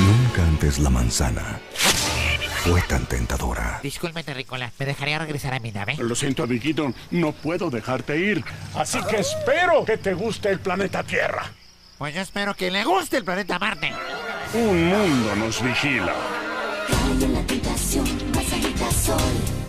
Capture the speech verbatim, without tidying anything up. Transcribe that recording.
Nunca antes la manzana fue tan tentadora. Disculpe, terrícola, ¿me dejaría regresar a mi nave? Lo siento, amiguito, no puedo dejarte ir. Así que espero que te guste el planeta Tierra. Pues yo espero que le guste el planeta Marte. Un mundo nos vigila. Cae en la tentación, más agita sol.